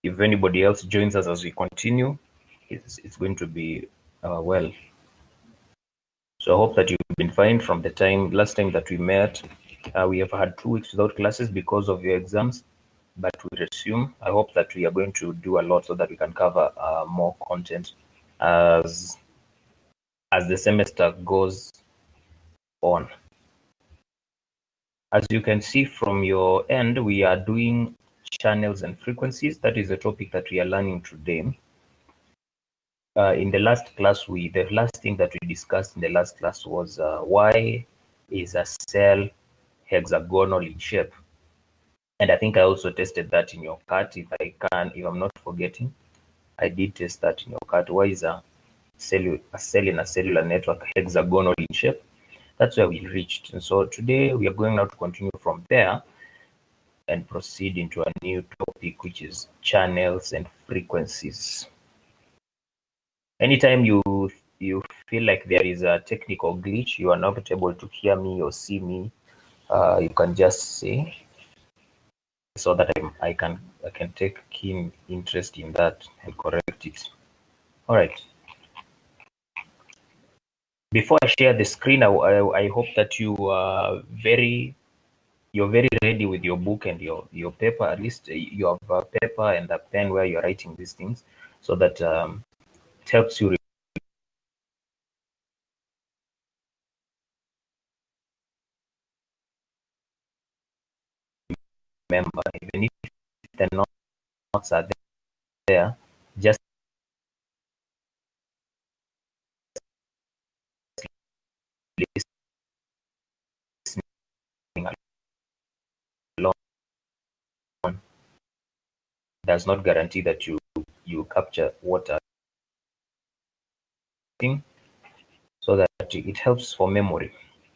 if anybody else joins us as we continue, it's going to be well. So I hope that you've been fine from the last time that we met. We have had 2 weeks without classes because of your exams, but we resume. I hope that we are going to do a lot so that we can cover more content as the semester goes on. As you can see from your end, we are doing channels and frequencies. That is the topic that we are learning today. In the last class, the last thing that we discussed in the last class was why is a cell hexagonal in shape? And I think I also tested that in your CAT. If I'm not forgetting, I did test that in your CAT. Why is a cell in a cellular network hexagonal in shape? That's where we reached. And so today we are going now to continue from there and proceed into a new topic, which is channels and frequencies. Anytime you feel like there is a technical glitch, you are not able to hear me or see me, you can just say, so that I can take keen interest in that and correct it. All right. Before I share the screen, I hope that you're very ready with your book and your paper. At least you have a paper and a pen where you're writing these things, so that it helps you remember. Even if the notes are there, just listening alone does not guarantee that you capture what I'm saying, so that it helps for memory.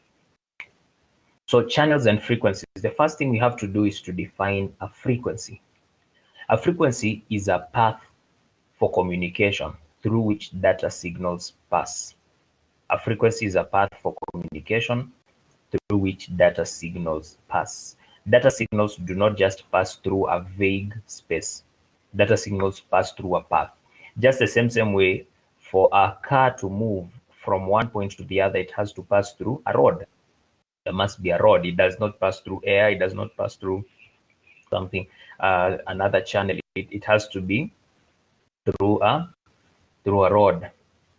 So channels and frequencies. The first thing we have to do is to define a frequency. A frequency is a path for communication through which data signals pass. A frequency is a path for communication through which data signals pass. Data signals do not just pass through a vague space. Data signals pass through a path. Just the same way, for a car to move from one point to the other, it has to pass through a road. There must be a road. It does not pass through air. It does not pass through something, another channel. It has to be through a road.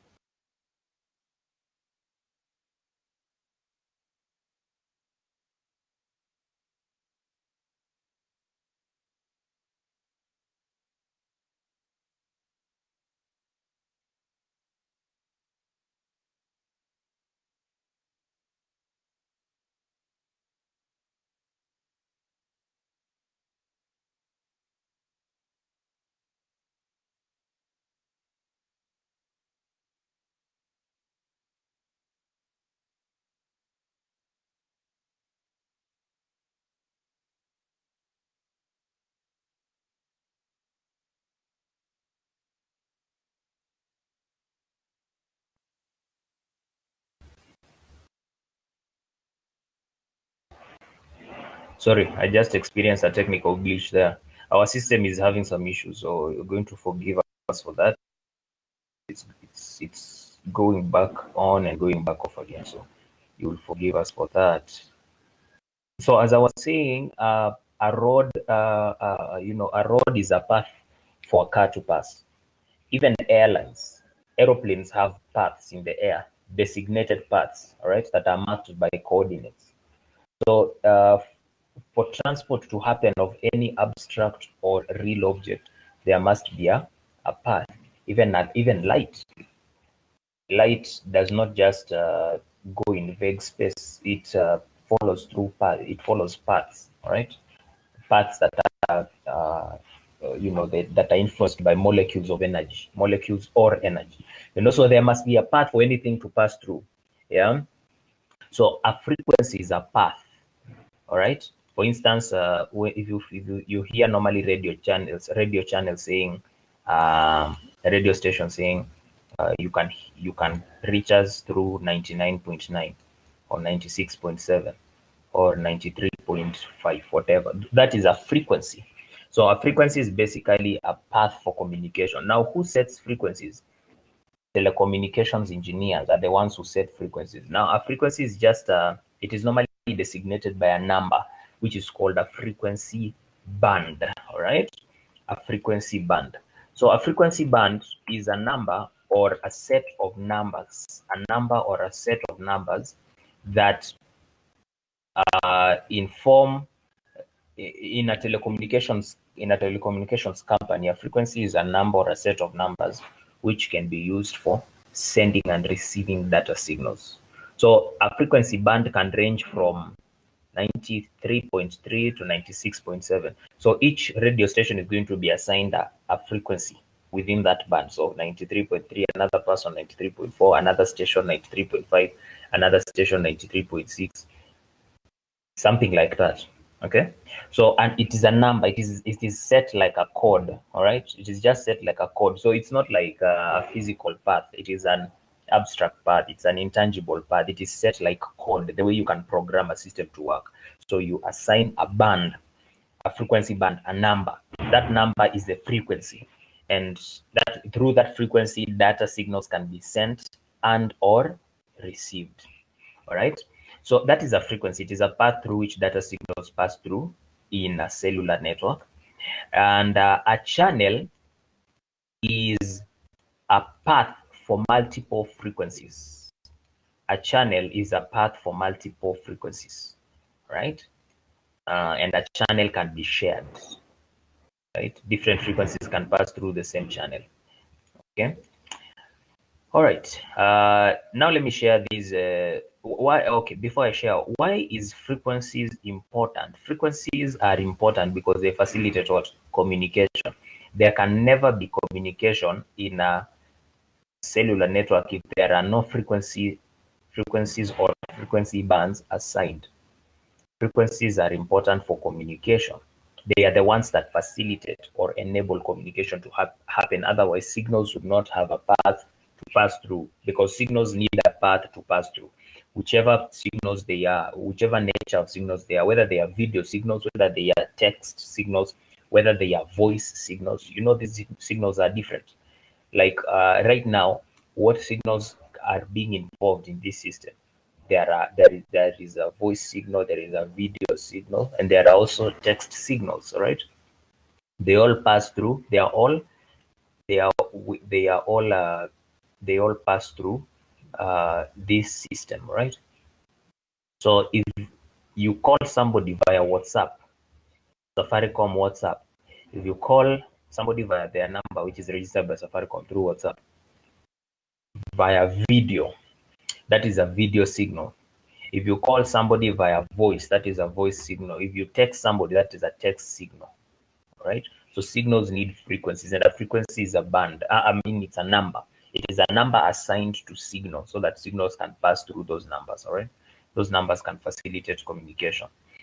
Sorry, I just experienced a technical glitch there. Our system is having some issues, so you're going to forgive us for that. It's going back on and going back off again, so you will forgive us for that. So as I was saying, a road, a road is a path for a car to pass. Even aeroplanes have paths in the air, designated paths, all right, that are marked by coordinates. So for transport to happen of any abstract or real object, there must be a path. Even light. Light does not just go in vague space. It follows through paths. It follows paths. All right, paths that are that are influenced by molecules or energy. And also there must be a path for anything to pass through. Yeah. So a frequency is a path. All right. For instance, if you hear normally radio channels saying, a radio station saying, you can reach us through 99.9 or 96.7 or 93.5, whatever. That is a frequency. So a frequency is basically a path for communication. Now, who sets frequencies? Telecommunications engineers are the ones who set frequencies. Now, a frequency is just it is normally designated by a number, which is called a frequency band. All right, a frequency band. So a frequency band is a number or a set of numbers, that inform in a telecommunications company. A frequency is a number or a set of numbers which can be used for sending and receiving data signals. So a frequency band can range from 93.3 to 96.7. So each radio station is going to be assigned a frequency within that band. So 93.3, another person 93.4, another station 93.5, another station 93.6, something like that. Okay, so and it is a number, it is set like a code. All right, it is just set like a code. So it's not like a physical path, it is an abstract path, it's an intangible path. It is set like code, the way you can program a system to work. So you assign a band, a frequency band, a number. That number is the frequency, and that through that frequency data signals can be sent and or received. All right, so that is a frequency. It is a path through which data signals pass through in a cellular network. And a channel is a path for multiple frequencies. A channel is a path for multiple frequencies, right? And a channel can be shared, right? Different frequencies can pass through the same channel, okay? All right, now let me share these. Why? Okay, before I share, why is frequencies important? Frequencies are important because they facilitate what? Communication. There can never be communication in a cellular network if there are no frequencies or frequency bands assigned. Frequencies are important for communication. They are the ones that facilitate or enable communication to happen. Otherwise, signals would not have a path to pass through, because signals need a path to pass through. Whichever signals they are, whichever nature of signals they are, whether they are video signals, whether they are text signals, whether they are voice signals, you know, these signals are different. Like right now, what signals are being involved in this system? There is a voice signal, there is a video signal, and there are also text signals. Right? They all pass through. They all pass through this system, right? So if you call somebody via WhatsApp, Safaricom WhatsApp, if you call somebody via their number, which is registered by Safaricom through WhatsApp, via video, that is a video signal. If you call somebody via voice, that is a voice signal. If you text somebody, that is a text signal, right? So signals need frequencies, and a frequency is a band. It's a number. It is a number assigned to signal so that signals can pass through those numbers, all right? Those numbers can facilitate communication.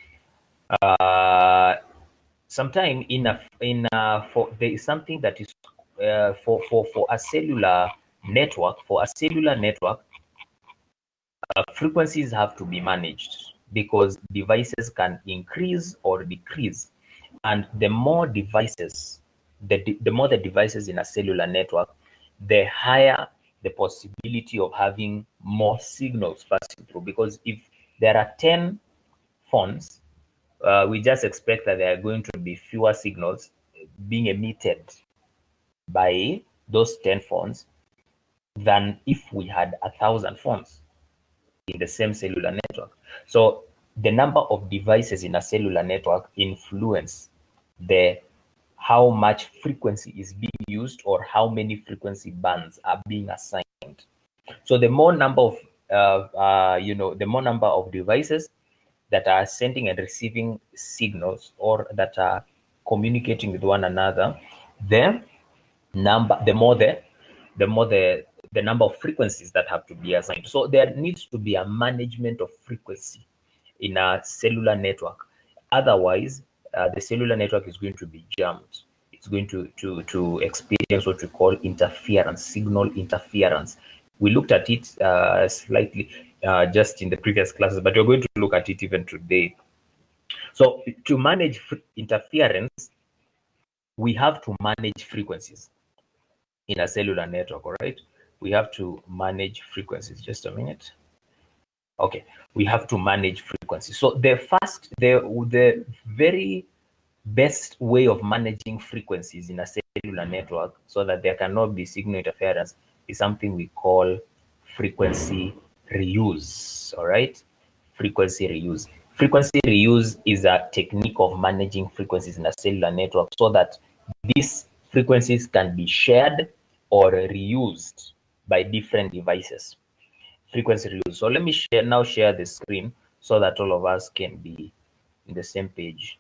Sometime there is something that is for a cellular network. For a cellular network, frequencies have to be managed because devices can increase or decrease, and the more devices, the more the devices in a cellular network, the higher the possibility of having more signals passing through. Because if there are 10 phones, we just expect that there are going to be fewer signals being emitted by those 10 phones than if we had 1,000 phones in the same cellular network. So the number of devices in a cellular network influence how much frequency is being used or how many frequency bands are being assigned. So the more number of the more number of devices that are sending and receiving signals or that are communicating with one another, the number of frequencies that have to be assigned. So there needs to be a management of frequency in a cellular network. Otherwise, the cellular network is going to be jammed. It's going to experience what we call interference, signal interference. We looked at it slightly just in the previous classes, but we're going to look at it even today. So to manage interference, we have to manage frequencies in a cellular network, all right? We have to manage frequencies. Just a minute. Okay, we have to manage frequencies. So the very best way of managing frequencies in a cellular network so that there cannot be signal interference is something we call frequency reuse, all right? Frequency reuse. Frequency reuse is a technique of managing frequencies in a cellular network so that these frequencies can be shared or reused by different devices. Frequency reuse. So let me share the screen so that all of us can be in the same page.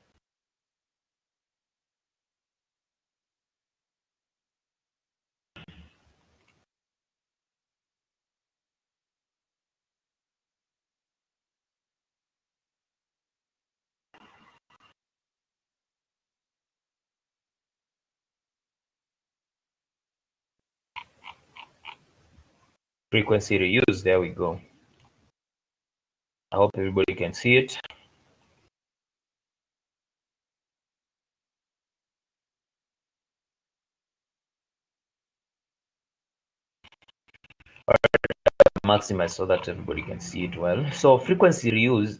Frequency reuse, there we go. I hope everybody can see it. Maximize so that everybody can see it well. So frequency reuse,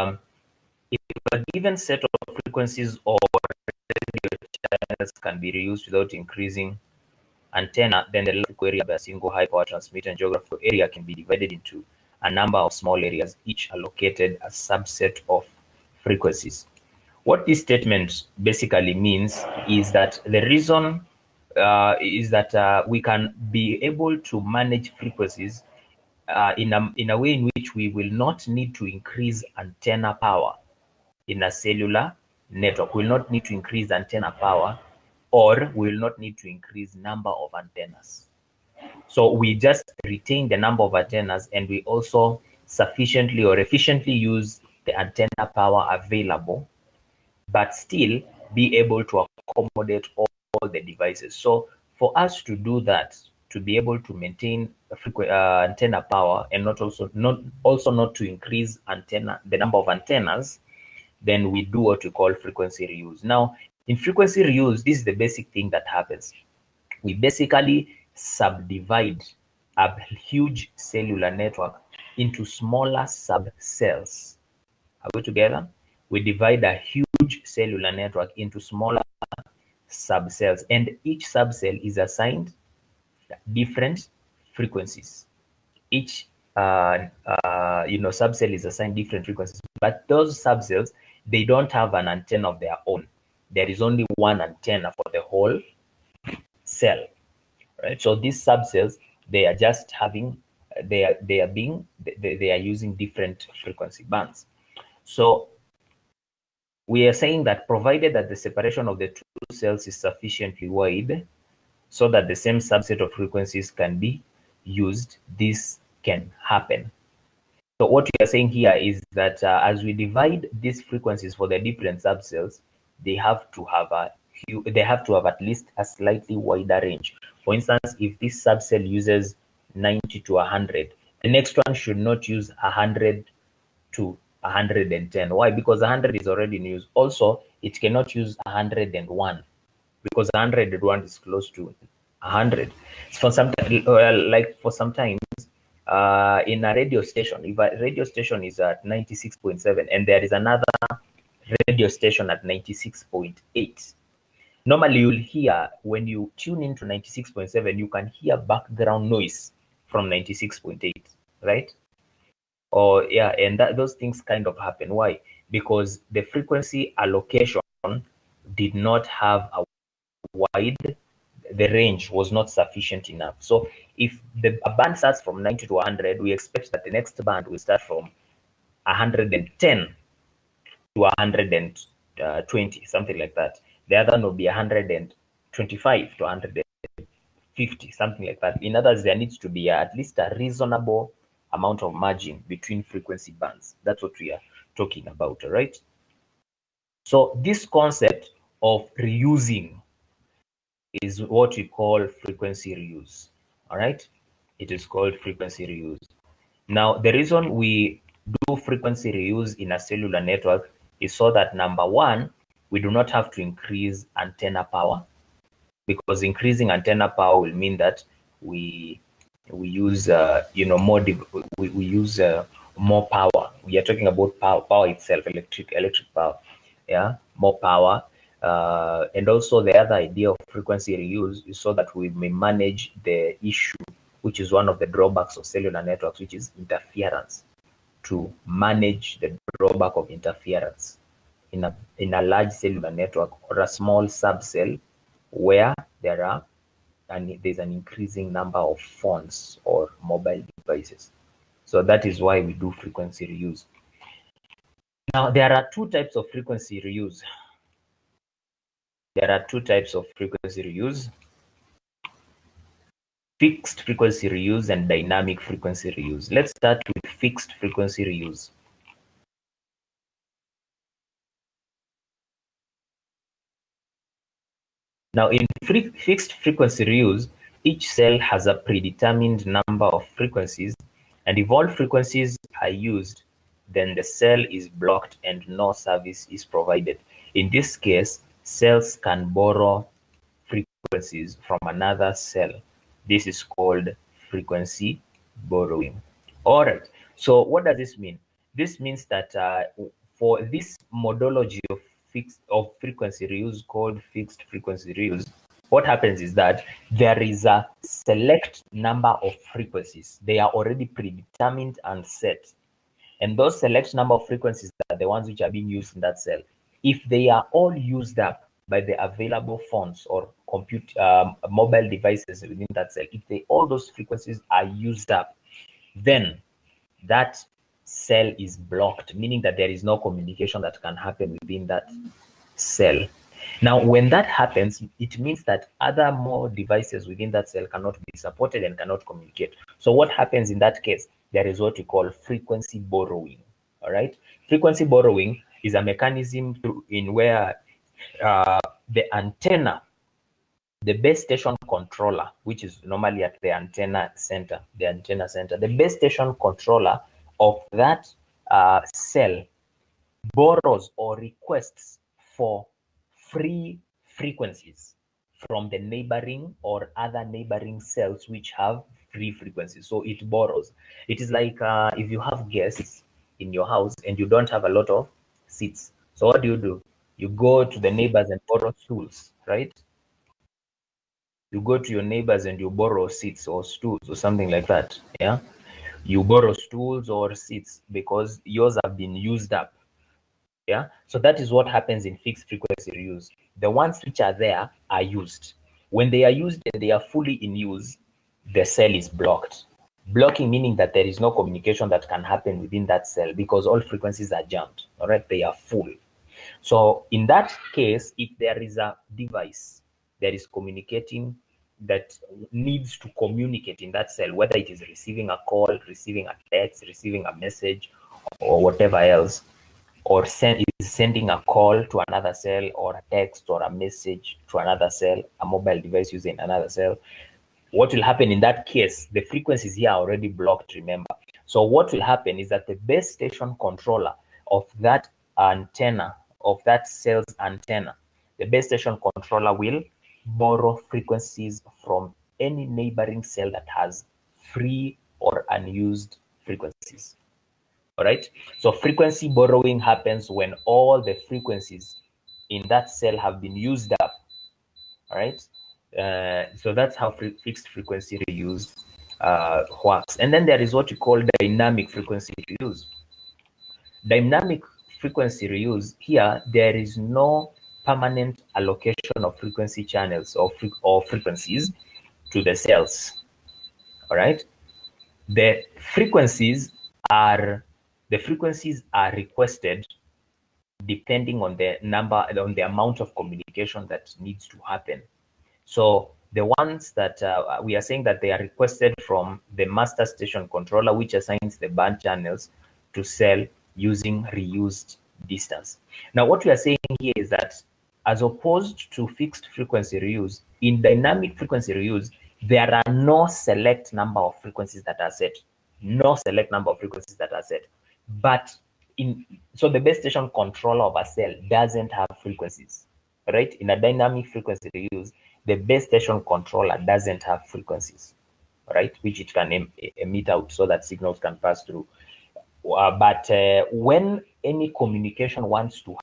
if a given set of frequencies or radio channels can be reused without increasing antenna, then the electrical area of a single high power transmitter and geographical area can be divided into a number of small areas, each allocated a subset of frequencies. What this statement basically means is that the reason is that we can be able to manage frequencies in a way in which we will not need to increase antenna power in a cellular network. We will not need to increase antenna power, or we will not need to increase number of antennas. So we just retain the number of antennas, and we also sufficiently or efficiently use the antenna power available, but still be able to accommodate all the devices. So for us to do that, to be able to maintain antenna power and not to increase the number of antennas, then we do what we call frequency reuse. Now, in frequency reuse, this is the basic thing that happens. We basically subdivide a huge cellular network into smaller subcells. Are we together? We divide a huge cellular network into smaller subcells, and each subcell is assigned different frequencies. Each subcell is assigned different frequencies, but those subcells, they don't have an antenna of their own. There is only one antenna for the whole cell, right? So these subcells, they are just having they are using different frequency bands. So we are saying that provided that the separation of the two cells is sufficiently wide so that the same subset of frequencies can be used, this can happen. So what we are saying here is that as we divide these frequencies for the different subcells, they have to have at least a slightly wider range. For instance, if this subcell uses 90 to 100, the next one should not use 100 to 110. Why? Because 100 is already in use. Also, it cannot use 101 because 101 is close to 100. For some, sometimes in a radio station, if a radio station is at 96.7 and there is another radio station at 96.8, normally you'll hear, when you tune into 96.7, you can hear background noise from 96.8, right? Or yeah, and those things kind of happen. Why? Because the frequency allocation did not have a wide, the range was not sufficient enough. So if a band starts from 90 to 100, we expect that the next band will start from 110 to 120, something like that. The other one will be 125 to 150, something like that. In others, there needs to be at least a reasonable amount of margin between frequency bands. That's what we are talking about, all right? So this concept of reusing is what we call frequency reuse, all right? It is called frequency reuse. Now, the reason we do frequency reuse in a cellular network is so that, number one, We do not have to increase antenna power, because increasing antenna power will mean that we use we use more power. We are talking about power itself, electric power, yeah, more power. And also the other idea of frequency reuse is so that we may manage the issue, which is one of the drawbacks of cellular networks, which is interference. To manage the drawback of interference in a large cellular network or a small subcell where there's an increasing number of phones or mobile devices. So that is why we do frequency reuse. Now, there are two types of frequency reuse. Fixed frequency reuse and dynamic frequency reuse. Let's start with fixed frequency reuse. Now, in fixed frequency reuse, each cell has a predetermined number of frequencies, and if all frequencies are used, then the cell is blocked and no service is provided. In this case, cells can borrow frequencies from another cell. This is called frequency borrowing. All right. So what does this mean? This means that for this modology of frequency reuse called fixed frequency reuse, what happens is that there is a select number of frequencies. They are already predetermined and set. And those select number of frequencies are the ones which are being used in that cell. If they are all used up by the available phones or mobile devices within that cell, if all those frequencies are used up, then that cell is blocked, meaning that there is no communication that can happen within that cell. Now, when that happens, it means that other more devices within that cell cannot be supported and cannot communicate. So what happens in that case? There is what we call frequency borrowing. All right. Frequency borrowing is a mechanism in where the antenna, the base station controller, which is normally at the antenna center, the base station controller of that cell borrows or requests for free frequencies from the neighboring or other neighboring cells which have free frequencies. So it borrows. It is like if you have guests in your house and you don't have a lot of seats. So what do? You go to the neighbors and borrow stools, right? You go to your neighbors and you borrow seats or stools or something like that. Yeah. You borrow stools or seats because yours have been used up. Yeah. So that is what happens in fixed frequency reuse. The ones which are there are used. When they are used and they are fully in use, the cell is blocked. Blocking meaning that there is no communication that can happen within that cell because all frequencies are jammed. All right. They are full. So in that case, if there is a device that is communicating, that needs to communicate in that cell, whether it is receiving a call, receiving a text, receiving a message, or whatever else, or is sending a call to another cell, or a text or a message to another cell, a mobile device using another cell, what will happen in that case? The frequencies here are already blocked, remember. So what will happen is that the base station controller of that antenna, of that cell's antenna, the base station controller will borrow frequencies from any neighboring cell that has free or unused frequencies. All right. So frequency borrowing happens when all the frequencies in that cell have been used up. All right. So that's how fixed frequency reuse works. And then there is what we call dynamic frequency reuse. Dynamic frequency reuse, here there is no permanent allocation of frequency channels or frequencies to the cells. All right. The frequencies are requested depending on the amount of communication that needs to happen. So the ones that we are saying that they are requested from the master station controller, which assigns the band channels to cell using reused distance. Now, what we are saying here is that as opposed to fixed frequency reuse, in dynamic frequency reuse, there are no select number of frequencies that are set. No select number of frequencies that are set. But so the base station controller of a cell doesn't have frequencies, right? In a dynamic frequency reuse, the base station controller doesn't have frequencies, right, which it can emit out so that signals can pass through. But when any communication wants to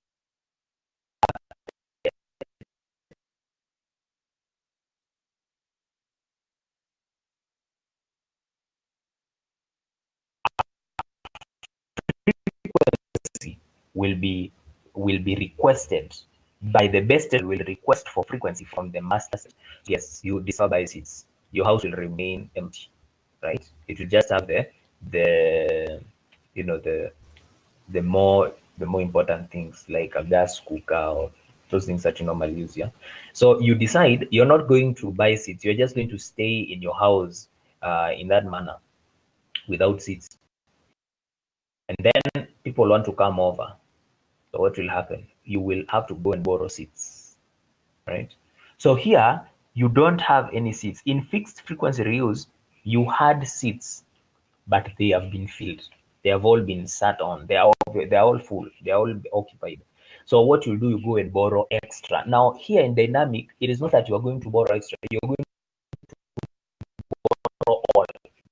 will be requested by the best will request for frequency from the master. Yes, you disable seats, your house will remain empty, right? It will just have the you know the more important things like a gas cooker or those things that you normally use. Yeah. So you decide you're not going to buy seats, you're just going to stay in your house in that manner without seats. And then people want to come over. So what will happen? You will have to go and borrow seats, right? So here you don't have any seats. In fixed frequency reuse, you had seats, but they have been filled. They have all been sat on. They are all full. They are all occupied. So what you do, you go and borrow extra. Now here in dynamic, it is not that you are going to borrow extra. You're going to borrow all.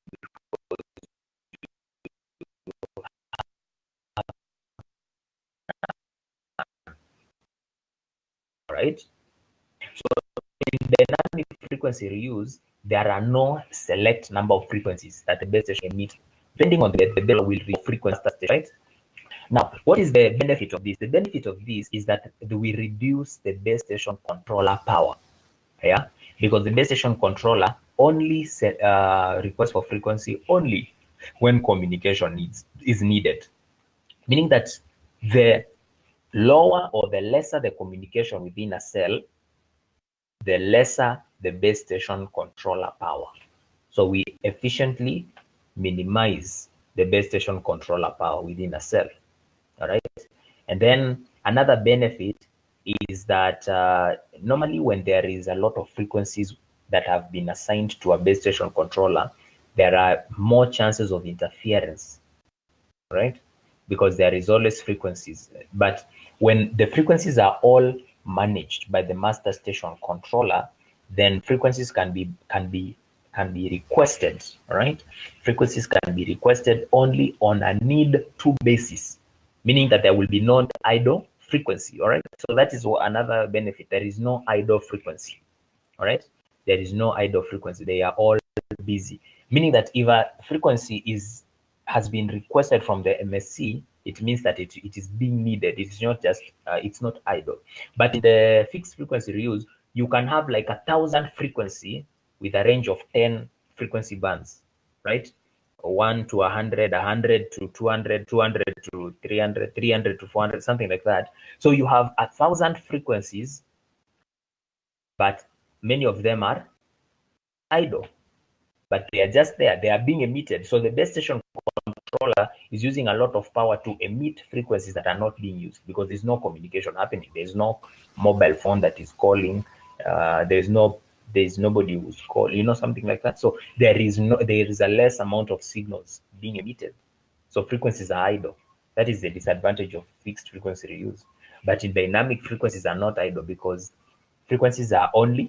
Right? So in dynamic frequency reuse, there are no select number of frequencies that the base station emits. Depending on the bell will read frequency, right? Now, what is the benefit of this? The benefit of this is that we reduce the base station controller power. Yeah, because the base station controller only requests for frequency only when communication is needed. Meaning that the lower or the lesser the communication within a cell, the lesser the base station controller power. So we efficiently minimize the base station controller power within a cell. All right. And then another benefit is that normally when there is a lot of frequencies that have been assigned to a base station controller, there are more chances of interference, right? Because there is always frequencies. But when the frequencies are all managed by the master station controller, then frequencies can be requested, right? Frequencies can be requested only on a need to basis, meaning that there will be no idle frequency. All right. So that is another benefit. There is no idle frequency. All right. There is no idle frequency. They are all busy, meaning that if a frequency has been requested from the MSC, it means that it is being needed. It's not just it's not idle. But in the fixed frequency reuse, you can have like 1,000 frequency with a range of 10 frequency bands, right? 1 to 100, 100 to 200, 200 to 300, 300 to 400, something like that. So you have 1,000 frequencies, but many of them are idle, but they are just there. They are being emitted. So the base station controller is using a lot of power to emit frequencies that are not being used because there's no communication happening. There's no mobile phone that is calling. There's nobody who's calling, something like that. So there is a less amount of signals being emitted. So frequencies are idle. That is the disadvantage of fixed frequency reuse. But in dynamic, frequencies are not idle because frequencies are only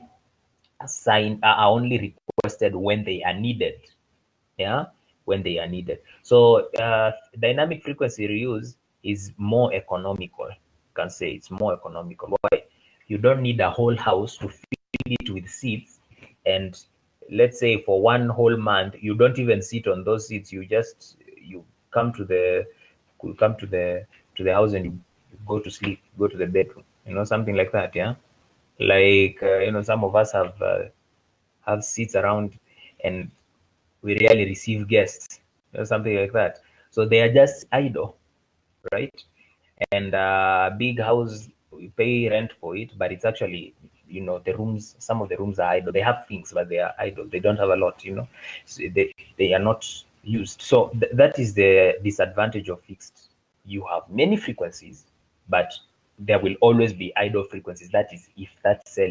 requested when they are needed. Yeah, when they are needed. So dynamic frequency reuse is more economical. You can say it's more economical. Why? You don't need a whole house to fill it with seats, and let's say for one whole month you don't even sit on those seats. You come to the house and you go to sleep, go to the bedroom, something like that. Yeah, like some of us have seats around, and we rarely receive guests, something like that. So they are just idle, right? And big house, we pay rent for it, but it's actually, the rooms, some of the rooms are idle. They have things, but they are idle. They don't have a lot, so they are not used. So that is the disadvantage of fixed. You have many frequencies, but there will always be idle frequencies. That is, if that cell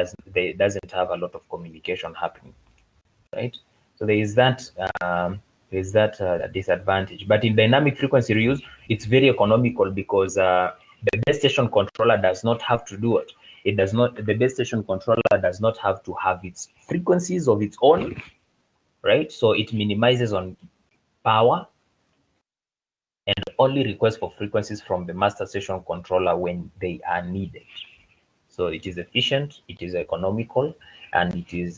doesn't have a lot of communication happening, right? So there is that. there's that disadvantage. But in dynamic frequency reuse, it's very economical because the base station controller does not have to do it. It does not. The base station controller does not have to have its frequencies of its own, right? So it minimizes on power and only requests for frequencies from the master station controller when they are needed. So it is efficient, it is economical, and it is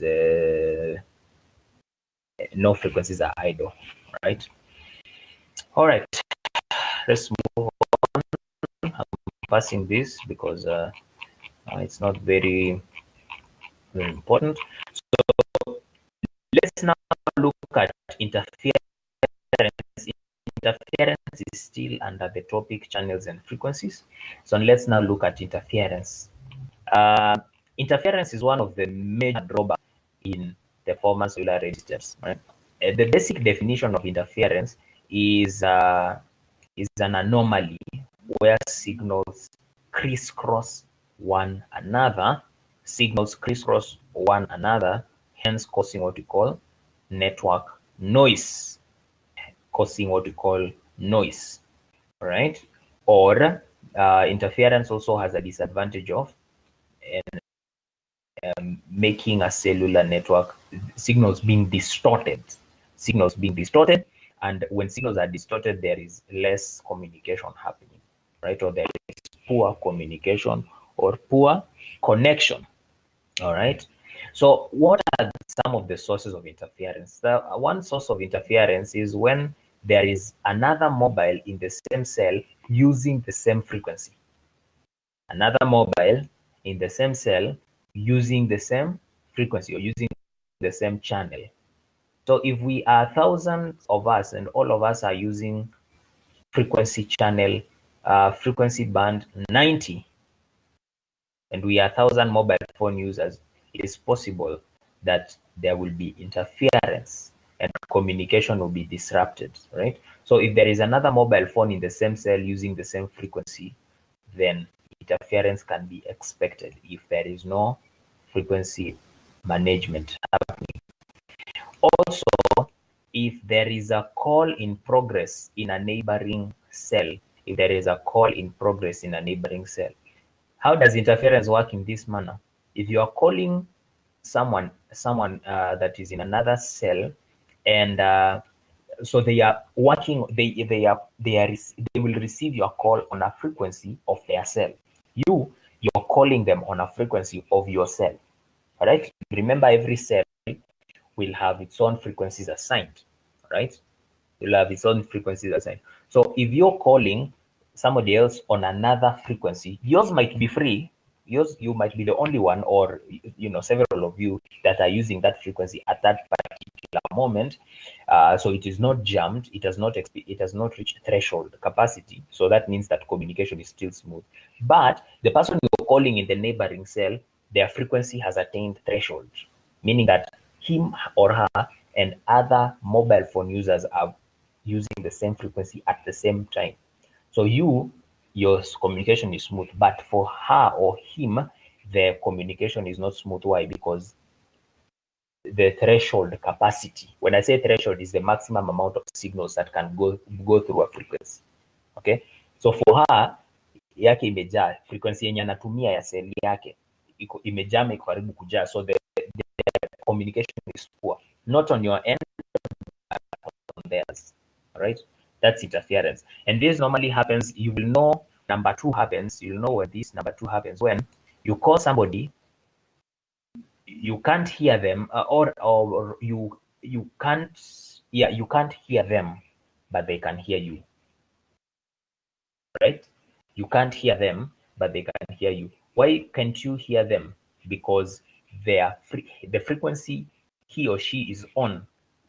no frequencies are idle, right? All right, let's move on. I'm passing this because it's not very important. So let's now look at interference. Interference is still under the topic channels and frequencies. So let's now look at interference. Interference is one of the major drawbacks in the former cellular registers. Right? The basic definition of interference is an anomaly where signals crisscross one another, hence causing what we call network noise, all right? Or interference also has a disadvantage of making a cellular network signals being distorted, and when signals are distorted, there is less communication happening, right? Or there is poor communication or poor connection. All right. So what are some of the sources of interference? The one source of interference is when there is another mobile in the same cell using the same frequency. Another mobile in the same cell using the same frequency or using the same channel. So if we are thousands of us and all of us are using frequency channel, frequency band 90, and we are 1,000 mobile phone users, it is possible that there will be interference and communication will be disrupted, right? So if there is another mobile phone in the same cell using the same frequency, then interference can be expected if there is no frequency management happening. Also, if there is a call in progress in a neighboring cell, how does interference work in this manner? If you are calling someone that is in another cell, and so they are working, they will receive your call on a frequency of their cell. You're calling them on a frequency of your cell. All right. Remember, every cell will have its own frequencies assigned. Right. You'll have its own frequencies assigned. So if you're calling somebody else on another frequency, yours might be free. You might be the only one, or several of you that are using that frequency at that particular moment. So it is not jammed. It has not reached threshold capacity. So that means that communication is still smooth. But the person you're calling in the neighboring cell, their frequency has attained threshold, meaning that him or her and other mobile phone users are using the same frequency at the same time. So your communication is smooth, but for her or him, the communication is not smooth. Why? Because the threshold capacity, when I say threshold, is the maximum amount of signals that can go through a frequency. Okay, so for her yake imejaa, frequency yenye anatumia ya seli yake imejaa, iko karibu kujaa, so the communication is poor, not on your end, but on theirs. Right? That's interference. And this normally happens, you will know number two happens, you'll know when this number two happens, when you call somebody, you can't hear them, or you can't hear them, but they can hear you. Right? You can't hear them, but they can hear you. Why can't you hear them? Because the frequency he or she is on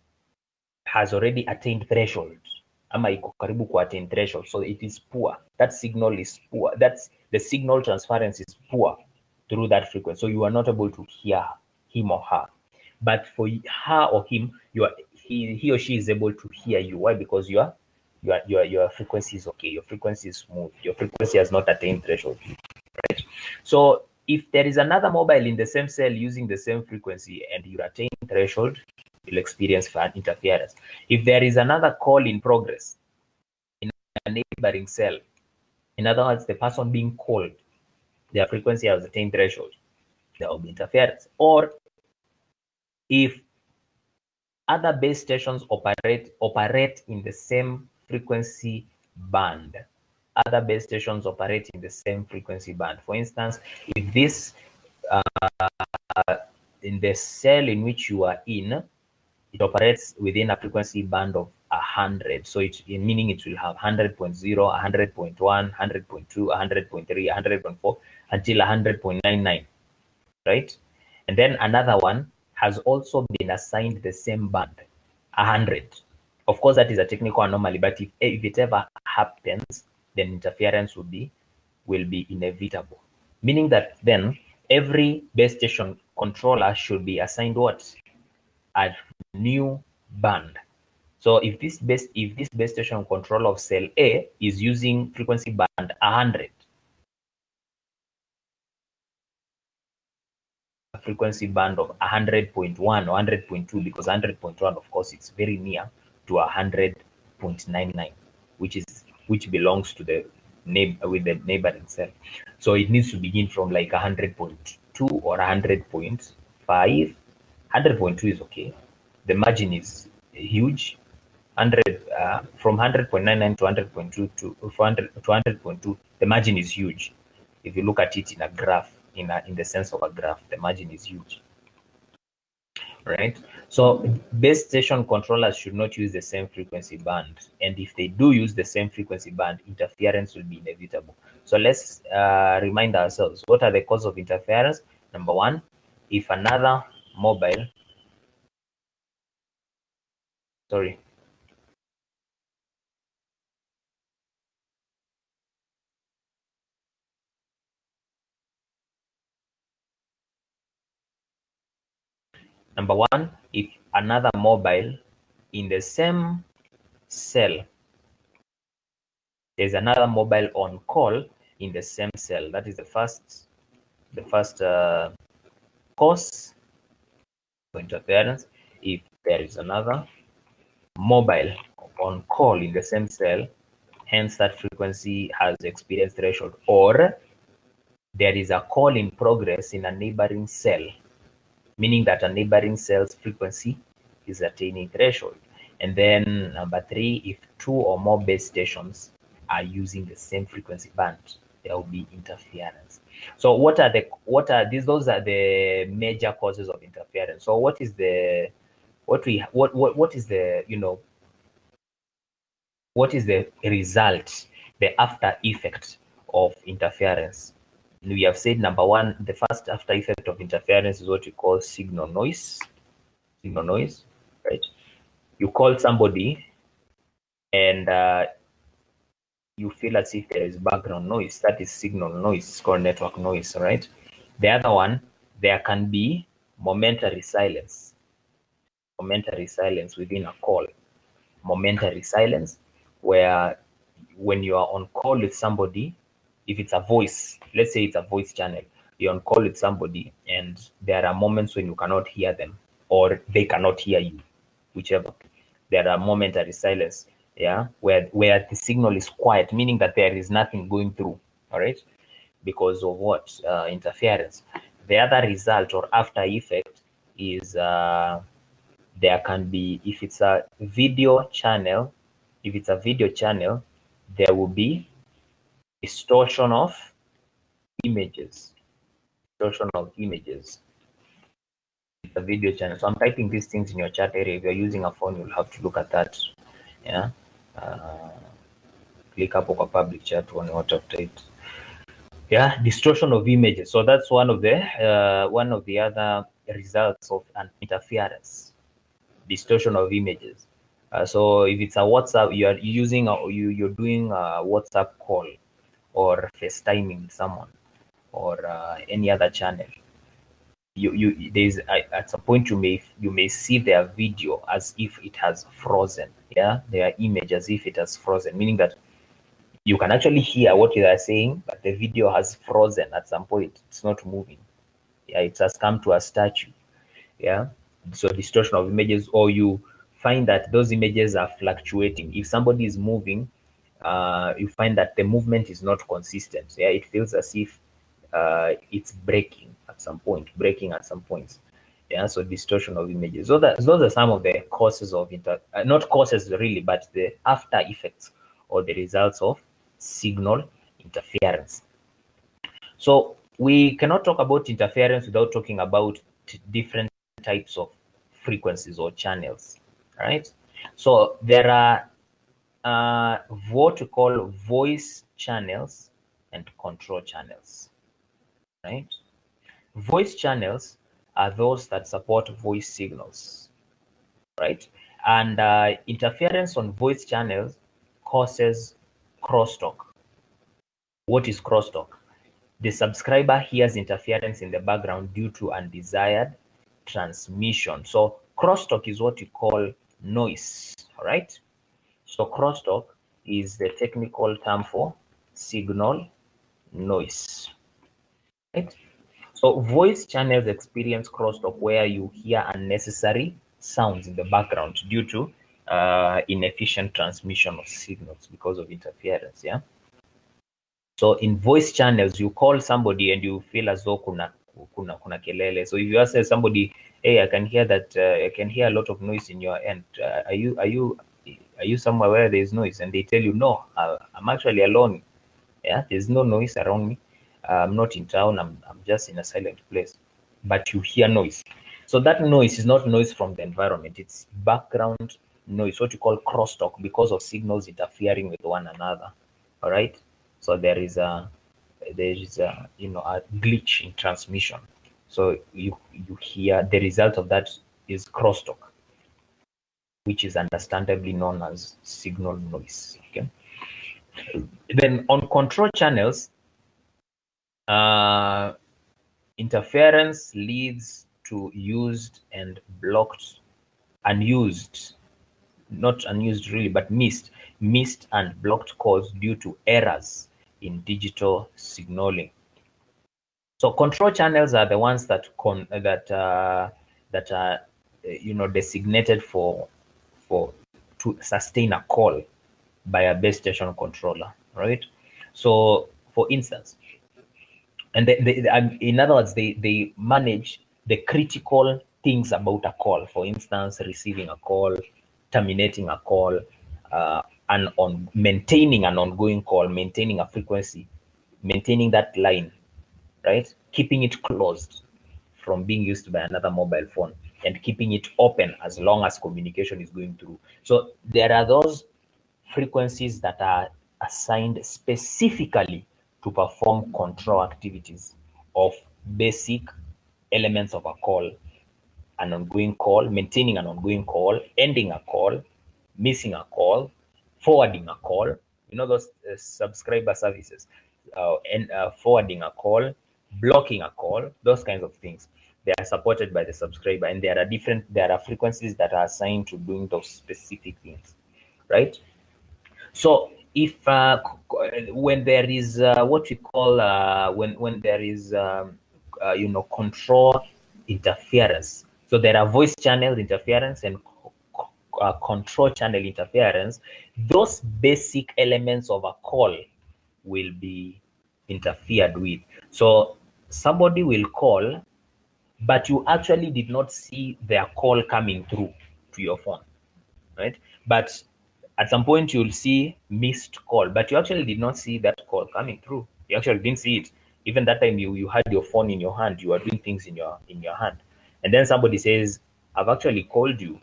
has already attained threshold. Ama iko karibu ku attain threshold, so it is poor. That signal is poor. That's the signal transference is poor through that frequency. So you are not able to hear him or her. But for her or him, he or she is able to hear you. Why? Because your frequency is okay. Your frequency is smooth. Your frequency has not attained threshold. Right? So if there is another mobile in the same cell using the same frequency and you attain threshold, you'll experience interference. If there is another call in progress in a neighboring cell, in other words, the person being called, their frequency has attained threshold, there will be interference. Or if other base stations operate in the same frequency band, other base stations operate in the same frequency band. For instance, if this in the cell in which you are in, it operates within a frequency band of 100. So meaning it will have 100.0, 100.1, 100.2, 100.3, 100.4 until 100.99, right? And then another one has also been assigned the same band, 100. Of course, that is a technical anomaly, but if it ever happens, then interference will be inevitable. Meaning that then every base station controller should be assigned what? A new band. So if this base station controller of cell A is using frequency band 100, a frequency band of 100.1 or 100.2, because 100.1, of course, it's very near to 100.99, which belongs to the neighboring cell. So it needs to begin from like 100.2 or 100.5. 100.2 is okay. The margin is huge. 100 from 100.99 to 100.2 to 100.2, the margin is huge. If you look at it in a graph, in the sense of a graph, the margin is huge, right? So base station controllers should not use the same frequency band, and if they do use the same frequency band, interference will be inevitable. So let's remind ourselves, what are the causes of interference? Number one, if another mobile, sorry, number one, if another mobile in the same cell, there's another mobile on call in the same cell. That is the first cause for interference. If there is another mobile on call in the same cell, hence that frequency has experienced threshold, or there is a call in progress in a neighboring cell, meaning that a neighboring cell's frequency is attaining threshold. And then number three, if two or more base stations are using the same frequency band, there will be interference. So what are these? Those are the major causes of interference. So what is the result, the after effect of interference? We have said number one, the first after effect of interference is what we call signal noise. Signal noise, right? You call somebody and you feel as if there is background noise. That is signal noise. It's called network noise, right? The other one, there can be momentary silence. Momentary silence within a call. Momentary silence, where when you are on call with somebody, if it's a voice, let's say it's a voice channel, you're on call with somebody and there are moments when you cannot hear them or they cannot hear you, whichever. There are momentary silence, yeah, where the signal is quiet, meaning that there is nothing going through, all right, because of what? Interference. The other result or after effect is there can be, if it's a video channel, there will be distortion of images. Distortion of images. It's a video channel. So I'm typing these things in your chat area. If you're using a phone, you'll have to look at that. Yeah. Click up on public chat on what I've typed. Yeah, distortion of images. So that's one of the other results of an interference. Distortion of images. So if it's a WhatsApp, you're doing a WhatsApp call or FaceTiming someone or any other channel. There's at some point you may see their video as if it has frozen. Yeah, their image as if it has frozen, meaning that you can actually hear what they are saying, but the video has frozen at some point. It's not moving. Yeah, it has come to a statue. Yeah. So distortion of images, or you find that those images are fluctuating. If somebody is moving, you find that the movement is not consistent. Yeah, it feels as if it's breaking at some point, breaking at some points. Yeah, so distortion of images. So those are some of the causes of not causes really, but the after effects or the results of signal interference. So we cannot talk about interference without talking about different types of frequencies or channels, right? So there are what we call voice channels and control channels, right? Voice channels are those that support voice signals, right? And interference on voice channels causes crosstalk. What is crosstalk? The subscriber hears interference in the background due to undesired transmission. So crosstalk is what we call noise, all right? So crosstalk is the technical term for signal noise, right? So voice channels experience crosstalk where you hear unnecessary sounds in the background due to inefficient transmission of signals because of interference, yeah? So in voice channels, you call somebody and you feel as though kuna kelele. So if you ask somebody, hey, I can hear that, I can hear a lot of noise in your end. Are you somewhere where there is noise? And they tell you, no, I'm actually alone. Yeah, there's no noise around me. I'm not in town. I'm just in a silent place. But you hear noise. So that noise is not noise from the environment. It's background noise, what you call crosstalk, because of signals interfering with one another. All right. So there is a a glitch in transmission. So you hear the result of that is crosstalk, which is understandably known as signal noise. Okay. Then on control channels, interference leads to used and blocked, unused, not unused really, but missed and blocked calls due to errors in digital signaling. So control channels are the ones that are designated for to sustain a call by a base station controller, right? So for instance, and in other words, they manage the critical things about a call. For instance, receiving a call, terminating a call, and on maintaining an ongoing call, maintaining a frequency, maintaining that line, right? Keeping it closed from being used by another mobile phone and keeping it open as long as communication is going through. So there are those frequencies that are assigned specifically to perform control activities of basic elements of a call: an ongoing call, maintaining an ongoing call, ending a call, missing a call, forwarding a call. You know those subscriber services, and forwarding a call, blocking a call, those kinds of things. They are supported by the subscriber, and there are frequencies that are assigned to doing those specific things, right? So if when there is what we call when there is control interference, so there are voice channel interference and control channel interference. Those basic elements of a call will be interfered with. So somebody will call, but you actually did not see their call coming through to your phone, right? But at some point you'll see missed call, but you actually did not see that call coming through. You actually didn't see it. Even that time you had your phone in your hand, you were doing things in your hand, and then somebody says, I've actually called you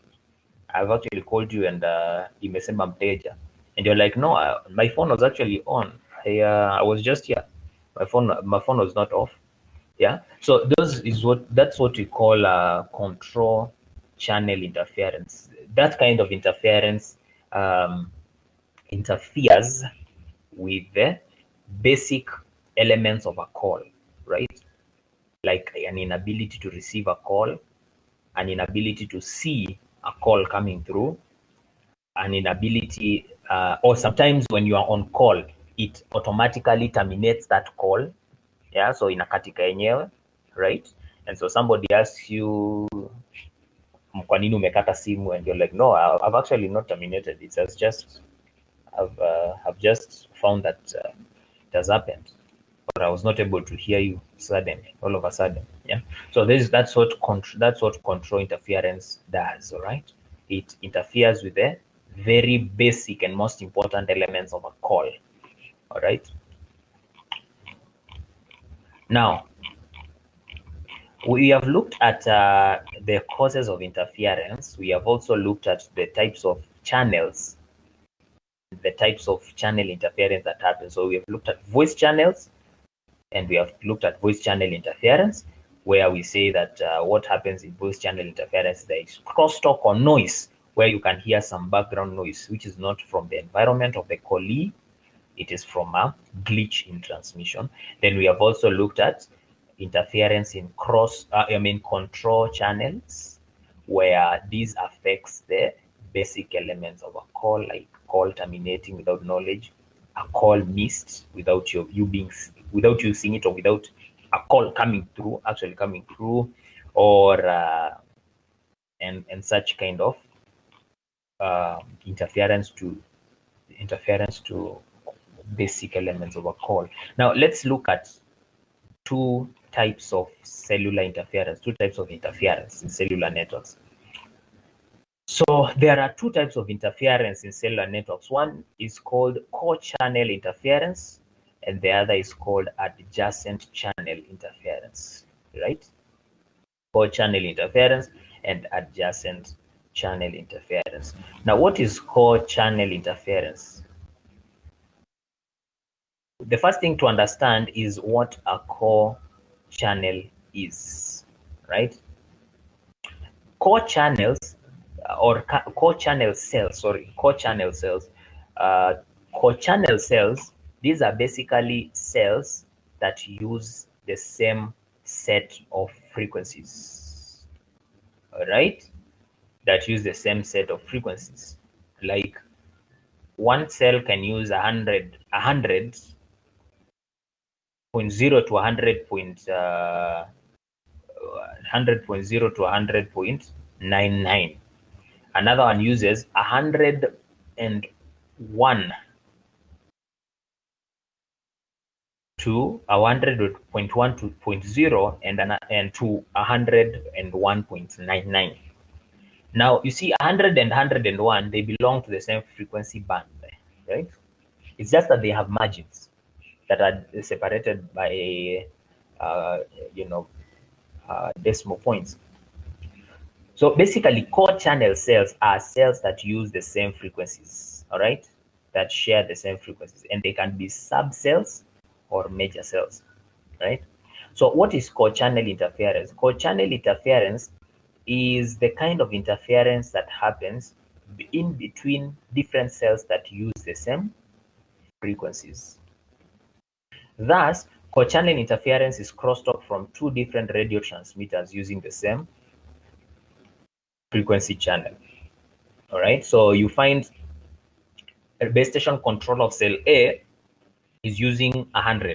and imesema mteja, and you're like, no, my phone was actually on. I was just here. My phone was not off. Yeah. So that's what we call control channel interference. That kind of interference interferes with the basic elements of a call, right? Like an inability to receive a call, an inability to see a call coming through, an inability, or sometimes when you are on call, it automatically terminates that call. Yeah, so inakatika yenyewe, right? And so somebody asks you, kwa nini umekata simu, and you're like, no, I've actually not terminated. It has just, I've just found that it has happened, or I was not able to hear you suddenly, all of a sudden. Yeah. So that's what control interference does. All right. It interferes with the very basic and most important elements of a call. All right. Now, we have looked at the causes of interference. We have also looked at the types of channels, the types of channel interference that happen. So we have looked at voice channels, and we have looked at voice channel interference, where we say that what happens in voice channel interference, there is crosstalk or noise, where you can hear some background noise, which is not from the environment of the callee, it is from a glitch in transmission. Then we have also looked at interference in control channels, where this affects the basic elements of a call, like call terminating without knowledge, a call missed without you seeing it, or without a call actually coming through, or and such kind of interference to basic elements of a call. Now let's look at two types of cellular interference, two types of interference in cellular networks. So there are two types of interference in cellular networks. One is called core channel interference, and the other is called adjacent channel interference, right? Core channel interference and adjacent channel interference. Now, what is core channel interference? The first thing to understand is what a core channel is, right? Core channels core channel cells, these are basically cells that use the same set of frequencies, all right? That use the same set of frequencies. Like one cell can use 100.0 to 100.0 to 100.99. Another one uses 101 to 100.1.0 and to 101.99. Now you see 100 and 101, they belong to the same frequency band, right? It's just that they have margins that are separated by decimal points. So basically, core channel cells are cells that use the same frequencies, all right? That share the same frequencies, and they can be subcells or major cells, right? So what is core channel interference? Core channel interference is the kind of interference that happens in between different cells that use the same frequencies. Thus, core channel interference is crosstalk from two different radio transmitters using the same frequency channel. All right, so you find a base station control of cell A is using 100.0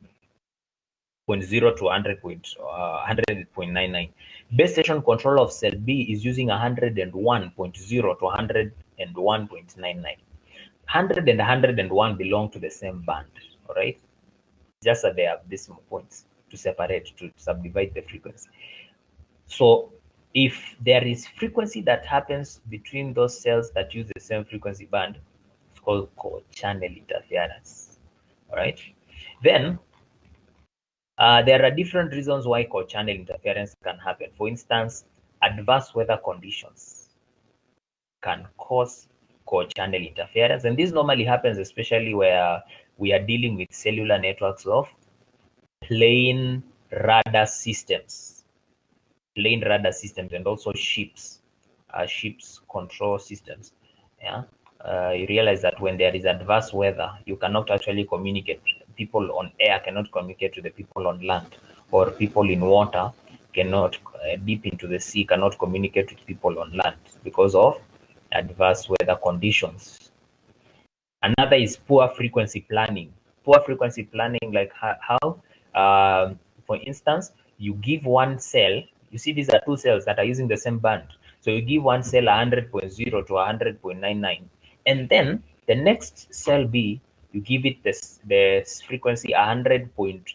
to 100.99. Base station control of cell B is using 101.0 to 101.99. 100 and 101 belong to the same band, all right? Just that they have decimal points to separate, to subdivide the frequency. So if there is frequency that happens between those cells that use the same frequency band, it's called core channel interference, all right? Then there are different reasons why core channel interference can happen. For instance, adverse weather conditions can cause core channel interference, and this normally happens especially where we are dealing with cellular networks of plain radar systems, and also ships control systems. Yeah, you realize that when there is adverse weather, you cannot actually communicate. People on air cannot communicate to the people on land, or people in water cannot, deep into the sea, cannot communicate with people on land because of adverse weather conditions. Another is poor frequency planning. Poor frequency planning, like how for instance, you give one cell, you see these are two cells that are using the same band. So you give one cell 100.0 to 100.99, and then the next cell B, you give it the frequency 100 point,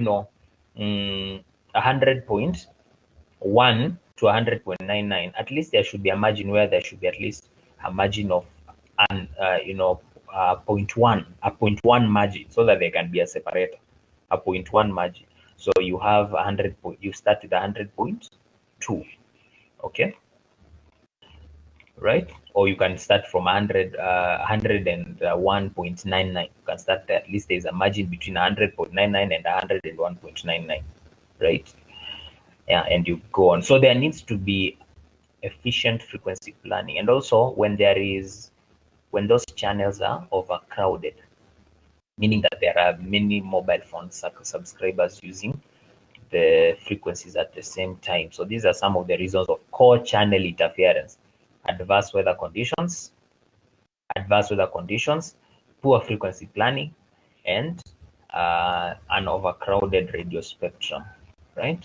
100.1 to 100.99. At least there should be a margin where there should be at least a margin of an 0.1, a 0.1 margin, so that there can be a separator, a 0.1 margin. So you have 100 point, you start with 100.2, okay, right? Or you can start from 101.99. You can start there. At least there's a margin between 100.99 and 101.99, right? Yeah, and you go on. So there needs to be efficient frequency planning, and also when those channels are overcrowded, meaning that there are many mobile phone subscribers using the frequencies at the same time. So these are some of the reasons of core channel interference: adverse weather conditions, poor frequency planning, and an overcrowded radio spectrum, right?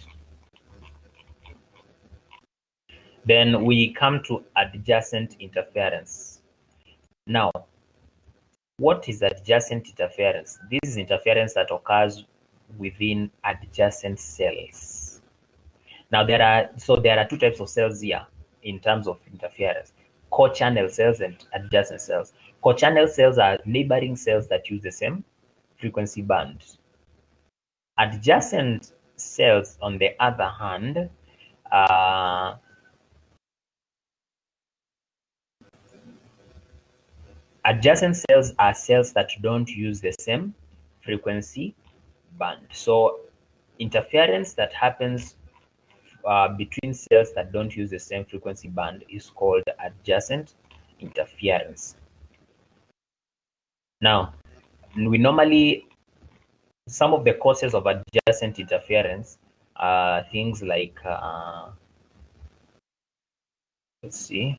Then we come to adjacent interference. Now, what is adjacent interference? This is interference that occurs within adjacent cells. Now there are two types of cells here in terms of interference: core channel cells and adjacent cells. Core channel cells are neighboring cells that use the same frequency band. Adjacent cells, on the other hand, adjacent cells are cells that don't use the same frequency band. So interference that happens between cells that don't use the same frequency band is called adjacent interference. Now, we normally, some of the causes of adjacent interference are things like, let's see.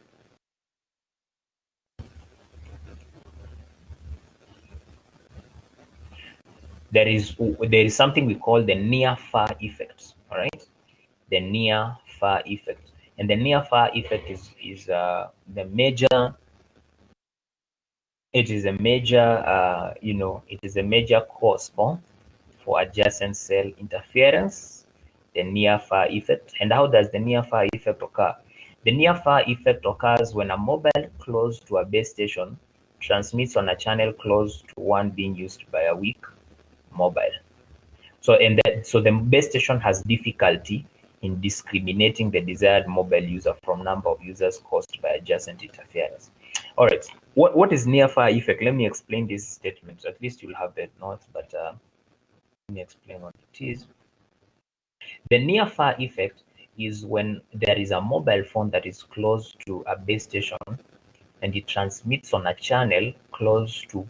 There is something we call the near-far effect, all right? The near-far effect. And the near-far effect is the major, it is a major, it is a major cause for adjacent cell interference, the near-far effect. And how does the near-far effect occur? The near-far effect occurs when a mobile close to a base station transmits on a channel close to one being used by a weak mobile. So the base station has difficulty in discriminating the desired mobile user from number of users caused by adjacent interference. All right, what is near-far effect? Let me explain this statement. At least you'll have the notes, but let me explain what it is. The near-far effect is when there is a mobile phone that is close to a base station and it transmits on a channel close to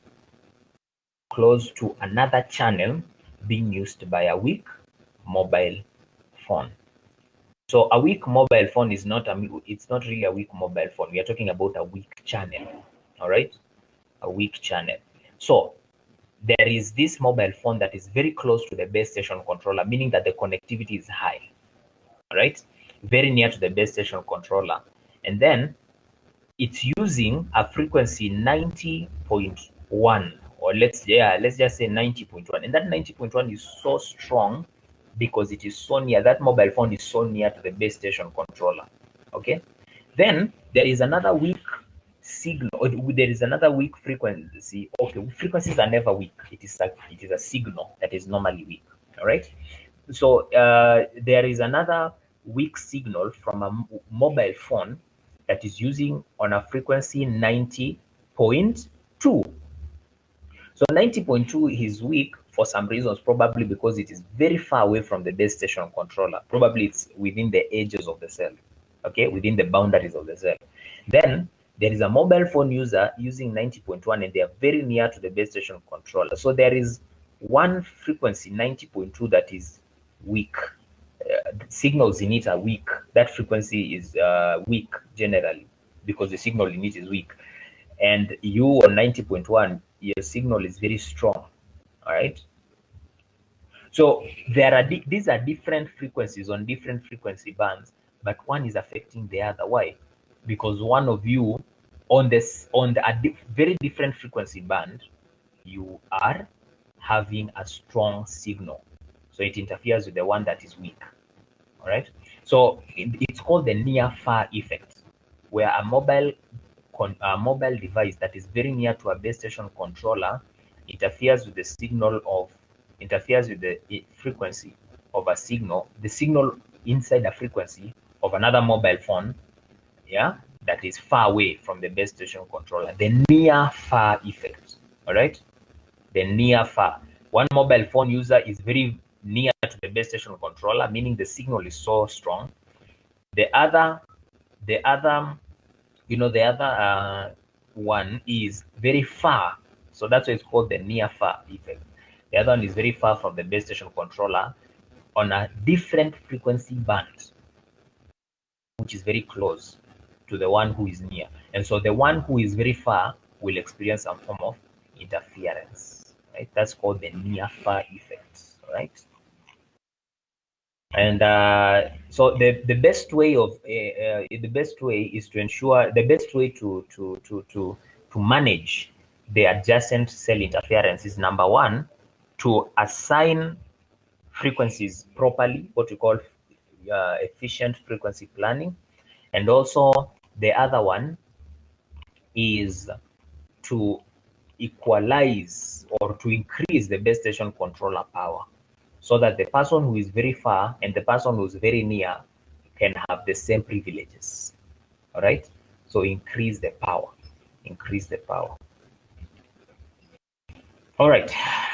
another channel being used by a weak mobile phone. So a weak mobile phone is not it's not really a weak mobile phone. We are talking about a weak channel. All right, a weak channel. So there is this mobile phone that is very close to the base station controller, meaning that the connectivity is high. All right, very near to the base station controller, and then it's using a frequency 90.1, or let's just say 90.1, and that 90.1 is so strong because it is so near. That mobile phone is so near to the base station controller. Okay, then there is another weak signal, or there is another weak frequency. Okay, frequencies are never weak. It is a signal that is normally weak. All right, so there is another weak signal from a mobile phone that is using on a frequency 90.2. So 90.2 is weak for some reasons, probably because it is very far away from the base station controller. Probably it's within the edges of the cell, okay, within the boundaries of the cell. Then there is a mobile phone user using 90.1 and they are very near to the base station controller. So there is one frequency, 90.2, that is weak. Signals in it are weak. That frequency is weak generally because the signal in it is weak. And you on 90.1, your signal is very strong. All right. So these are different frequencies on different frequency bands, but one is affecting the other. Why? Because one of you on the very different frequency band, you are having a strong signal, so it interferes with the one that is weak. All right. So it's called the near far effect, where a mobile device that is very near to a base station controller interferes with the frequency of a signal, the signal inside the frequency of another mobile phone, yeah, that is far away from the base station controller. The near far effect. All right. The near far. One mobile phone user is very near to the base station controller, meaning the signal is so strong. The other one is very far, so that's why it's called the near far effect. The other one is very far from the base station controller on a different frequency band, which is very close to the one who is near, and so the one who is very far will experience some form of interference, right? That's called the near far effect, right? And so the best way is to ensure, the best way to manage the adjacent cell interference is, number one, to assign frequencies properly, what we call efficient frequency planning. And also the other one is to equalize or to increase the base station controller power, so that the person who is very far and the person who is very near can have the same privileges. All right. So increase the power. Increase the power. All right.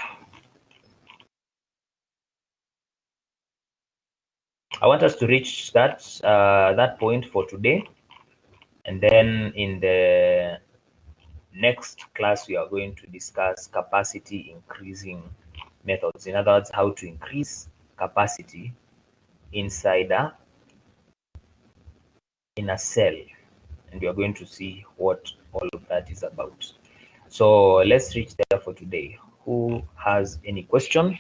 I want us to reach that point for today, and then in the next class we are going to discuss capacity increasing methods. In other words, how to increase capacity inside in a cell, and we are going to see what all of that is about. So let's reach there for today. Who has any question?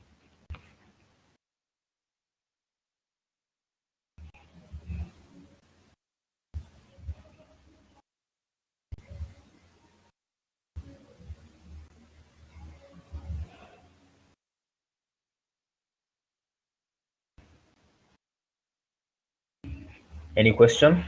Any question?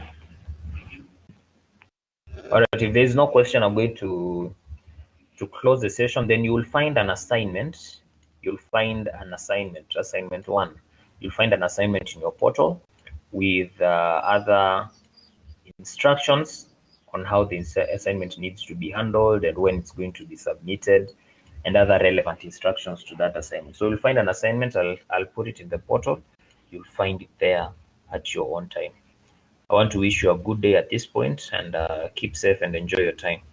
All right, if there is no question, I'm going to close the session. Then you will find an assignment. You'll find an assignment, assignment 1. You'll find an assignment in your portal with other instructions on how the assignment needs to be handled and when it's going to be submitted, and other relevant instructions to that assignment. So you'll find an assignment. I'll put it in the portal. You'll find it there at your own time. I want to wish you a good day at this point, and keep safe and enjoy your time.